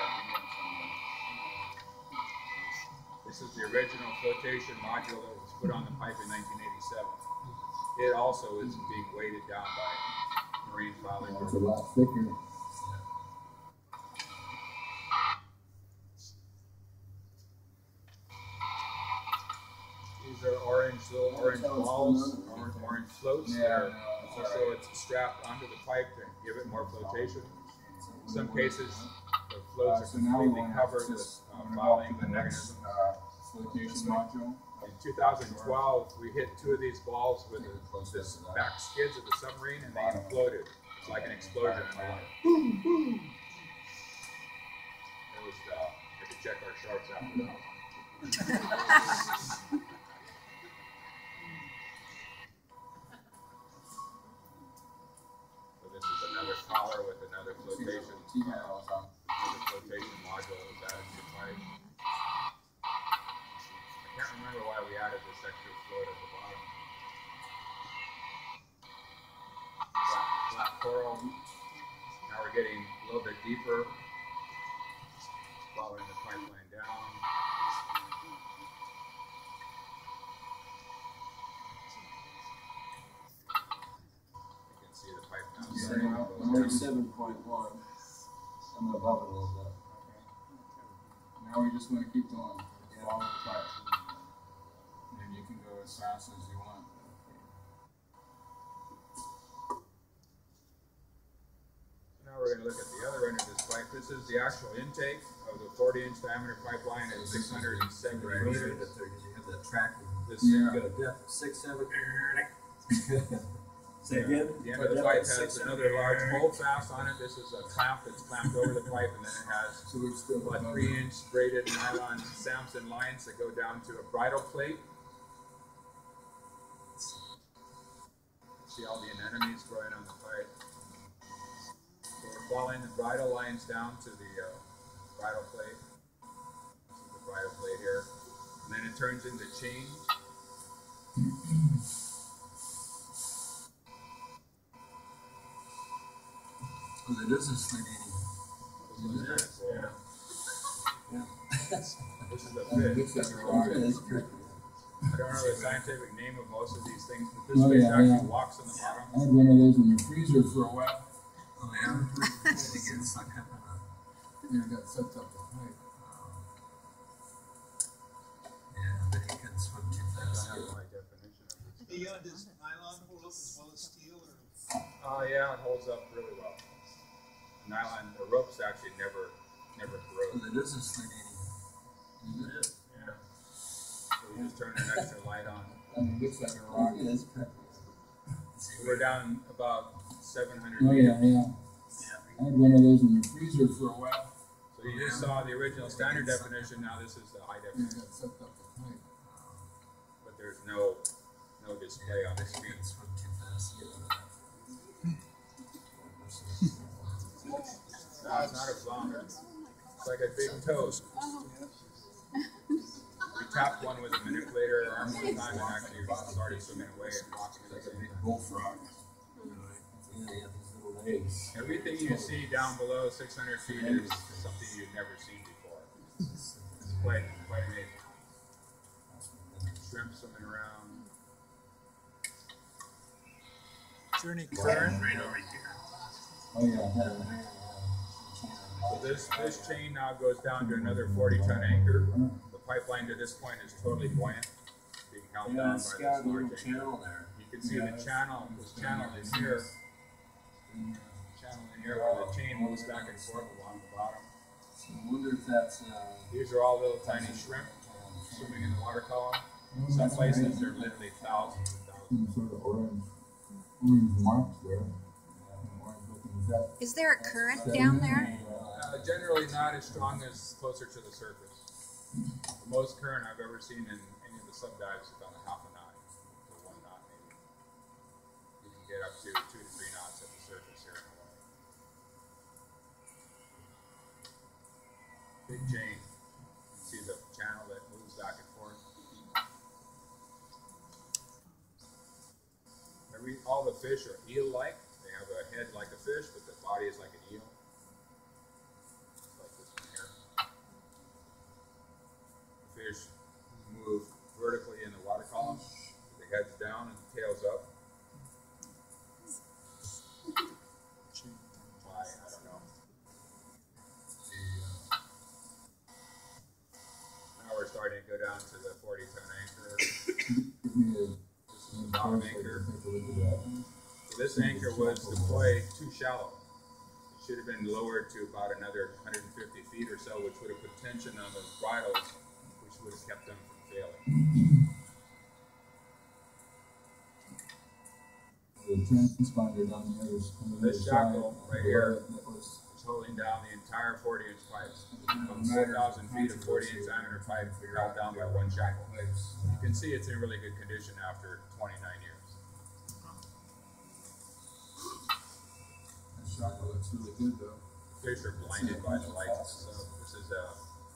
This is the original flotation module that was put on the pipe in nineteen eighty-seven. It also is being weighted down by marine fouling. It's a lot thicker. These are orange, little orange how it's balls, done. orange, orange floats. Yeah, that are- no, so it's strapped onto the pipe to give it more flotation. In some cases, the Uh, floats so are now we completely want covered to with just uh, uh, go fouling to the next organisms. uh, flotation module. In two thousand twelve, we hit two of these balls with the, Close the this to that. back skids of the submarine, and they imploded. It's like an explosion in the water. It was, uh, had to check our sharks after that. So this is another collar with another flotation, uh, another flotation module that was added to the pipe. I can't remember why we added this extra float at the bottom. Black, black coral. Now we're getting a little bit deeper, following the pipeline down. Thirty-seven point one. I'm above it a little bit. Now we just want to keep going. Get all the pipe. And then you can go as fast as you want. Now we're going to look at the other end of this pipe. This is the actual intake of the forty inch diameter pipeline at six hundred seventy meters. You have that track. This Yeah. Got a depth of six, seven. Say again? The end of the pipe has another large holdfast on it. This is a clamp that's clamped over the pipe, and then it has So we're still about above three it. inch braided nylon Samson lines that go down to a bridle plate. See all the anemones growing on the pipe. So we're following the bridle lines down to the uh, bridle plate. This is the bridle plate here. And then it turns into chain. Oh, it is a sling This is very cool. Yeah. This is a And it fish. looks like a rocket. That's pretty. I don't know the scientific name of most of these things, but this Oh, fish yeah, actually yeah. walks on the bottom. I had one of those in the freezer for a while. Oh, yeah? It gets stuck up in a, And it got sucked up the pipe. yeah, but he can swim too fast. That's my definition of this. The, uh, does nylon hold up as well as steel, or? Oh yeah, it holds up really well. Nylon, the ropes actually never, never corrode. Well, it is a sling It is, yeah. So you just turn an extra light on. And it looks like a rocket. It is pretty. We're down about seven hundred Oh, meters. yeah, yeah. I had one of those in the freezer for a while. So you just saw the original standard definition, now this is the high And it definition. got sucked up the pipe. But there's no, no display on the He screen. can swim too fast to get rid of that. No, it's not a flounder. It's like a big toast. We tapped one with a manipulator arm one time and actually started swimming away and walking like a big Bullfrog. Yeah, yeah, these little legs. Everything you see down below six hundred feet is something you've never seen before. It's quite, quite amazing. Shrimp swimming around. Is there any current? Oh, yeah. So this, this chain now goes down to another forty ton anchor. The pipeline to this point is totally buoyant, being held Yeah, down by it's this got a large little anchor. channel there. You can see the channel, this channel is here. Channel in here where the chain moves back and forth along the bottom. So I wonder if that's, uh, These are all little tiny shrimp swimming in the water column. Some places they're literally thousands and thousands. Some sort of orange, orange marks there. Orange looking. Is that? Is there a current down there? Uh, generally not as strong as closer to the surface. The most current I've ever seen in any of the subdives is about a half a knot to one knot maybe. You can get up to two to three knots at the surface here in Hawaii. Big chain. You can see the channel that moves back and forth. Every, all the fish are eel-like. They have a head like a fish, but the body is like an eel. Like this one here. The fish move vertically in the water column. The head's down and the tail's up. Why? I don't know. Now we're starting to go down to the forty ton anchor. Give me a. This is the bottom anchor. Take a look at that. So this anchor was deployed too shallow. It should have been lowered to about another one hundred fifty feet or so, which would have put tension on those bridles, which would have kept them from failing. The transponder down the other, on the This other shackle side, right here that was, It's holding down the entire forty inch pipe. From four thousand feet of forty inch diameter pipe held down by one shackle. You can see it's in really good condition after twenty-nine years. that shackle looks really good though. Fish are blinded by the lights, so this is a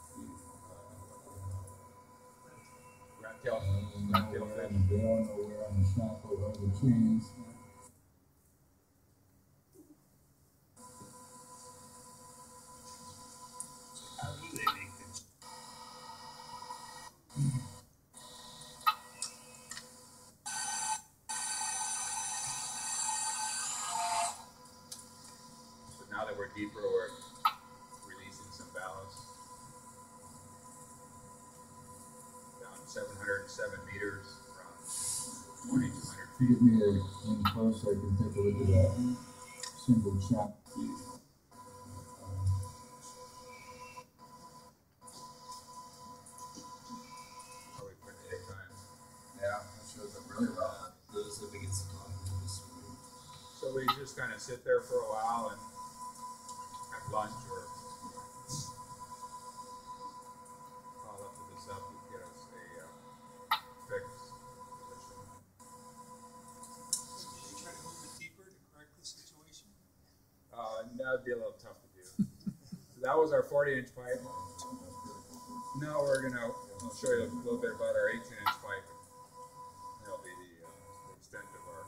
rat tail, rat tail Nowhere fish. on the bail, nowhere on the shackle or the chains. How do they make this? deeper, we're releasing some ballast. Down seven hundred seven meters, around twenty-two hundred If you feet. get me a, in close, I can take a look at that single shot. Probably for the daytime. Yeah, that shows up really well. Those are the biggest ones. So we just kind of sit there for a while and have lunch or call up to this up to get us a uh, fix position. Should you try to move it deeper to correct the situation? Uh, that'd be a little tough to do. So that was our forty inch pipe. Now we're gonna, I'll show you a little bit about our eighteen inch pipe. That'll be the, uh, the extent of our.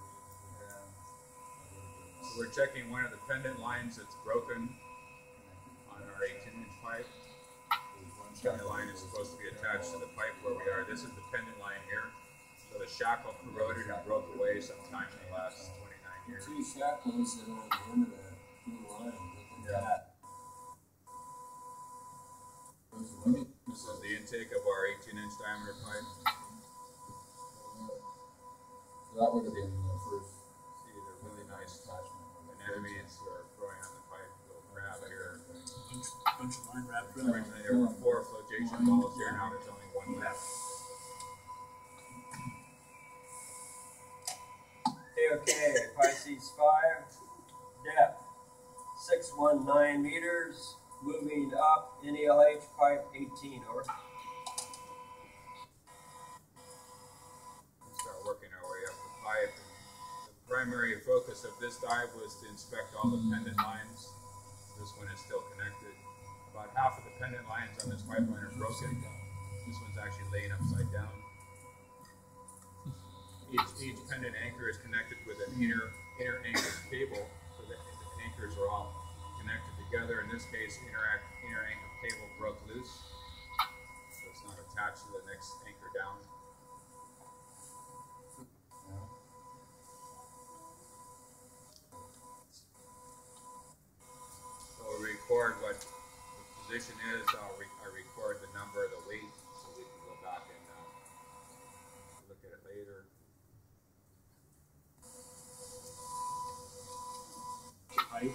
So we're checking one of the pendant lines that's broken on our eighteen inch pipe. The pendant line is supposed to be attached to the pipe where we are. This is the pendant line here. So the shackle corroded and broke away sometime in the last twenty-nine years. Two shackles that are on the end of that blue line. Look at that. This is the intake of our eighteen inch diameter pipe. So that would have been the first. See, they're really nice anemones are growing on the pipe. Little crab here. Bunch, bunch of line wrapped around. Originally there were four flotation balls here. Now there's only one left. Okay, Pisces five, depth six one nine meters, moving up, N E L H pipe eighteen, over. We start working our way up the pipe. And the primary focus of this dive was to inspect all the pendant lines. This one is still connected. About half of the pendant lines on this pipeline are broken. This one's actually laying upside down. Each, each pendant anchor is connected with an inner inner anchor cable, so that the anchors are all connected together. In this case, inner, inner anchor cable broke loose, so it's not attached to the next anchor down. So we record what the position is. I'll re I record the number of the weight, so we can go back and uh, look at it later. Height.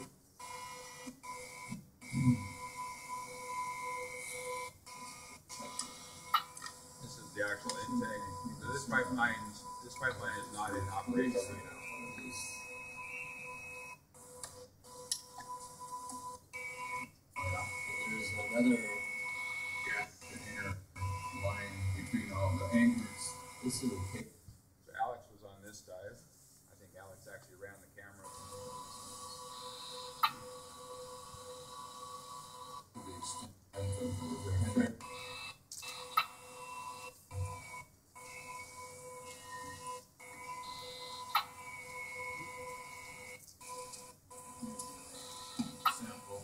This is the actual intake. So this pipeline, this pipeline is not in operation right now. There's another, Yeah, the inner line between all the anchors. this is a kick. So Alex was on this dive. I think Alex actually ran the camera. The extent of the header. Sample.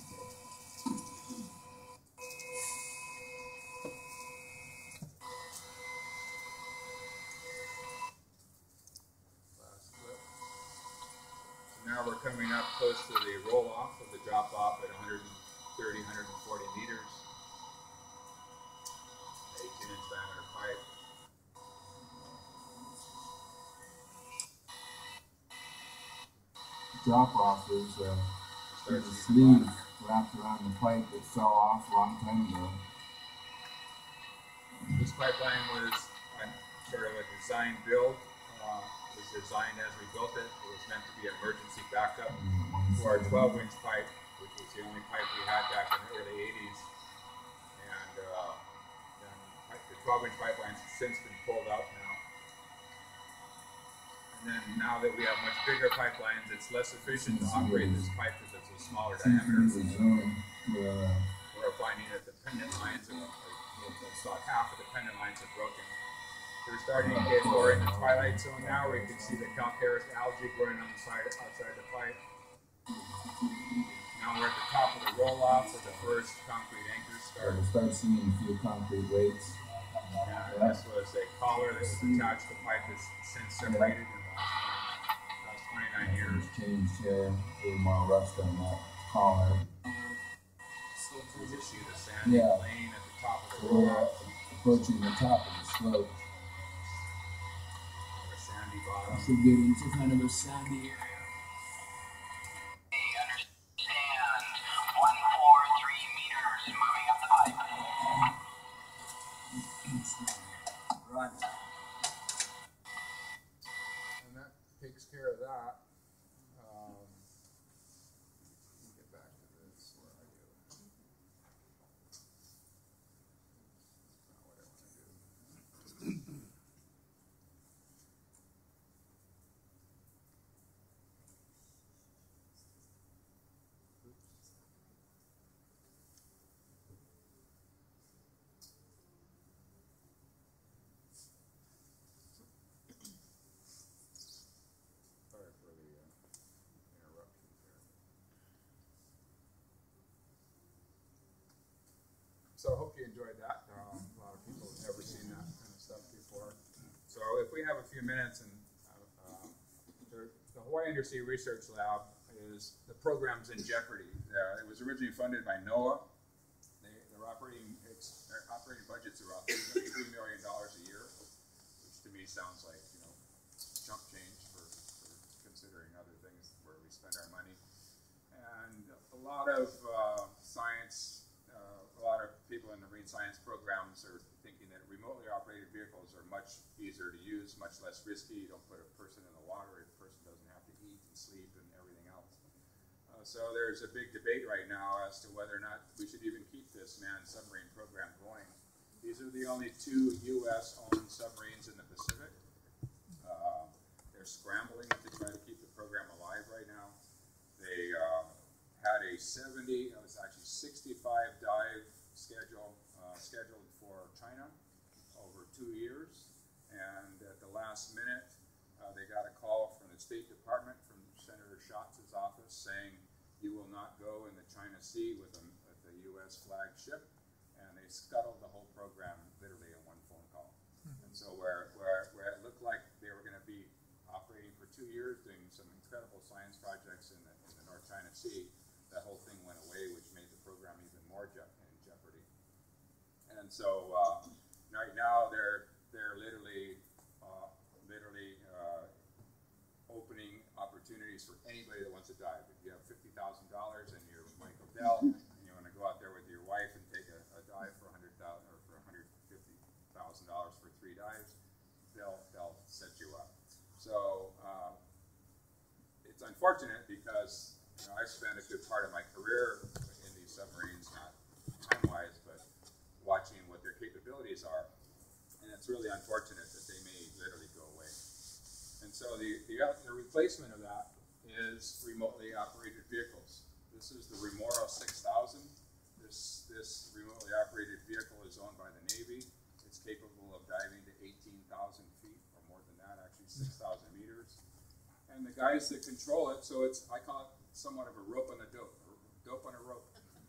Last clip. So now we're coming up close to the roll off of the drop off at one thirty, one forty meters. eighteen inch diameter pipe. Drop off is uh, Starts there's a to sleeve wrapped around the pipe that fell off a long time ago. This pipeline was uh, sort of a design build. Uh, it was designed as we built it. It was meant to be an emergency backup to our twelve inch pipe, which was the only pipe we had back in the early eighties. And uh, then pi- the twelve inch pipeline's since been pulled out now. And then now that we have much bigger pipelines, it's less efficient to operate this pipe because it's a smaller diameter. Seems to be the zone where uh, We're finding that the pendant lines, are, about half of the pendant lines are broken. They're starting to get more in the twilight zone now, where you can see the calcareous algae growing on the side outside the pipe. Now we're at the top of the roll-off where the first concrete anchors start. we'll start seeing a few concrete weights. And this was a collar that was attached to the pipe that's since separated in the last, last twenty-nine years. Changed here, a little more rust on that. collar. So you see the sandy Yeah. lane at the top of the We're road, approaching the top of the slope. or a sandy bottom. Should get into kind of a sandy area. Understand. One four three meters moving up the pipe. Roger. And that takes care of that. Um, let me get back to this. Where are you? Not what I want to do. Sorry for the uh, interruptions here. So I hope you enjoyed that. Um, a lot of people have never seen that kind of stuff before. So if we have a few minutes, and uh, uh, the, the Hawaii Undersea Research Lab is the program's in jeopardy. Uh, it was originally funded by NOAA. They, their operating ex, their operating budgets are about three million dollars a year, which to me sounds like you know chump change for, for considering other things where we spend our money. And a lot of uh, science, uh, a lot of people in the marine science programs are thinking that remotely operated vehicles are much easier to use, much less risky. You don't put a person in the water, a person doesn't have to eat and sleep and everything else. Uh, so there's a big debate right now as to whether or not we should even keep this manned submarine program going. These are the only two U S-owned submarines in the Pacific. Uh, they're scrambling to try to keep the program alive right now. They uh, had a seventy, it was actually sixty-five dive schedule uh, scheduled for China over two years. And at the last minute, uh, they got a call from the State Department, from Senator Schatz's office, saying you will not go in the China Sea with a, with a U S flag ship. And they scuttled the whole program literally in one phone call. Mm-hmm. And so where, where, where it looked like they were going to be operating for two years, doing some incredible science projects in the, in the North China Sea, that whole thing went away, which made the program even more je in jeopardy. And so uh, right now they're they're literally uh, literally uh, opening opportunities for anybody that wants to dive. If you have fifty thousand dollars and you're Michael Dell and you want to go out there with your wife and take a, a dive for a hundred thousand or for a hundred fifty thousand dollars for three dives, they'll they'll set you up. So uh, it's unfortunate because you know I spent a good part of my career in these submarines, not time-wise, but watching what their capabilities are, and it's really unfortunate that they may literally go away. And so the, the, the replacement of that is remotely operated vehicles. This is the Remora six thousand. This, this remotely operated vehicle is owned by the Navy. It's capable of diving to eighteen thousand feet, or more than that, actually six thousand meters. And the guys that control it, so it's, I call it somewhat of a rope on a dope, or dope on a rope.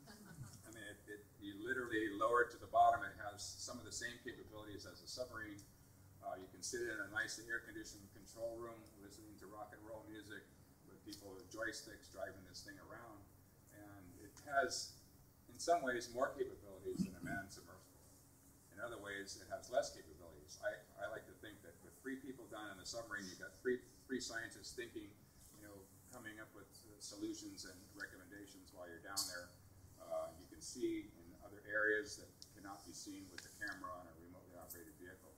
I mean, it, it, you literally lower it to the bottom. It has some of the same capabilities as a submarine. Uh, you can sit in a nice air-conditioned control room listening to rock and roll music with people with joysticks driving this thing around. And it has, in some ways, more capabilities than a manned submersible. In other ways, it has less capabilities. I, I like to think that with three people down in the submarine, you've got three, three scientists thinking, you know, coming up with uh, solutions and recommendations while you're down there. Uh, you can see in other areas that cannot be seen with the camera on a remotely operated vehicle.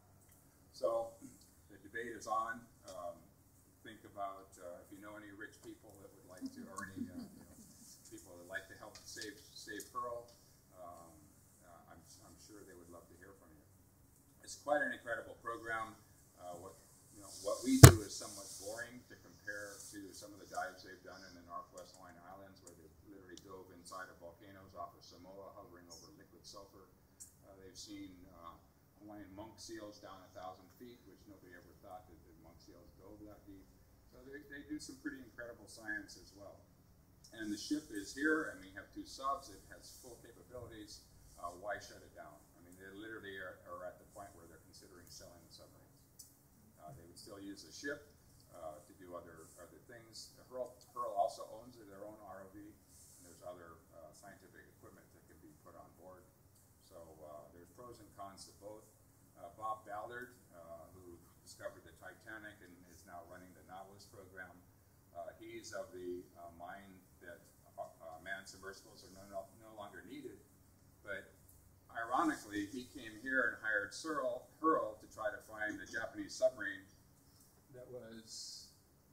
So the debate is on. Um, think about uh, if you know any rich people that would like to, or any uh, you know, people that like to help save save Pearl. Um, uh, I'm, I'm sure they would love to hear from you. It's quite an incredible program. Uh, what you know, what we do is somewhat boring to compare to some of the dives they've done in the Northwest Hawaiian Islands, where they literally dove inside of volcanoes off of Samoa, hovering over liquid sulfur. Uh, they've seen uh, Hawaiian monk seals down a thousand feet, which nobody ever thought that the monk seals dove that deep. So they, they do some pretty incredible science as well. And the ship is here, and we have two subs. It has full capabilities. Uh, why shut it down? I mean, they literally are, are at the point where they're considering selling the submarines. Uh, they would still use the ship uh, to do other other things. Pearl, Pearl also owns their own R O V. pros and cons to both. Uh, Bob Ballard, uh, who discovered the Titanic and is now running the Nautilus program, uh, he's of the uh, mind that uh, uh, manned submersibles are no, no, no longer needed. But ironically, he came here and hired Searle Hurl to try to find a Japanese submarine that was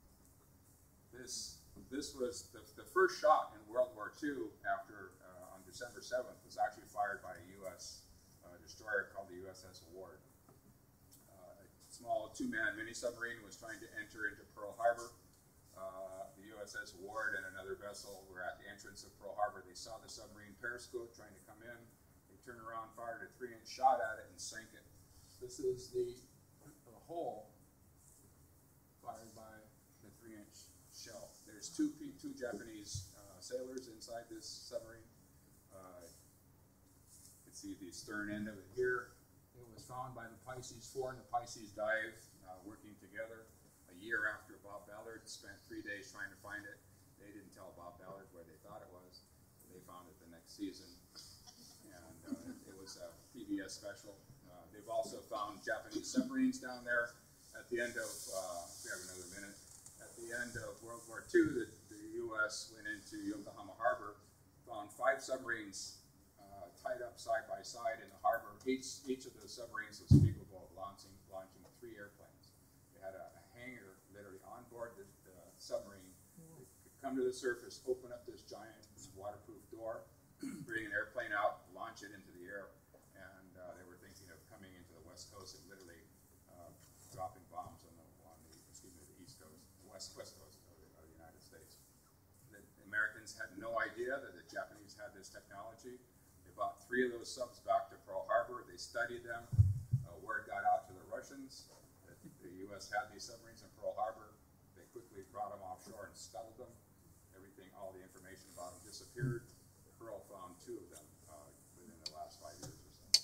this. This was the, the first shot in World War Two after uh, on December seventh was actually fired by a U S uh, destroyer called the U S S Ward. Uh, a small two-man mini-submarine was trying to enter into Pearl Harbor. Uh, the U S S Ward and another vessel were at the entrance of Pearl Harbor. They saw the submarine periscope trying to come in. They turned around, fired a three-inch shot at it, and sank it. This is the, the hole fired by the three-inch shell. There's two two Japanese uh, sailors inside this submarine. Uh, you can see the stern end of it here. It was found by the Pisces four and the Pisces Dive uh, working together a year after Bob Ballard spent three days trying to find it. They didn't tell Bob Ballard where they thought it was. They found it the next season, and uh, it was a P B S special. Uh, they've also found Japanese submarines down there. At the end of, uh, if we have another minute, at the end of World War Two, the, the U S went into Yokohama Harbor, found five submarines uh, tied up side by side in the harbor. Each, each of those submarines was capable of launching, launching three airplanes. They had a, a hangar literally on board the, the submarine. They could come to the surface, open up this giant waterproof door, bring an airplane out, launch it into the air, and uh, they were thinking of coming into the West Coast and literally uh, dropping bombs on the, on the, excuse me, the East Coast, the West, West Coast of the, of the United States. The, the Americans had no idea that the Japanese had this technology. They brought three of those subs back to Pearl Harbor. They studied them. Uh, word got out to the Russians that the U S had these submarines in Pearl Harbor. They quickly brought them offshore and scuttled them. Everything, all the information about them disappeared. Pearl found two of them uh, within the last five years or so.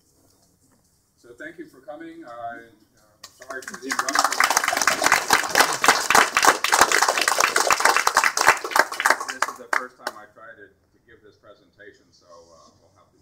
So thank you for coming. Uh, uh, sorry for the interruption. This is the first time I tried to, to give this presentation, so uh, we'll have to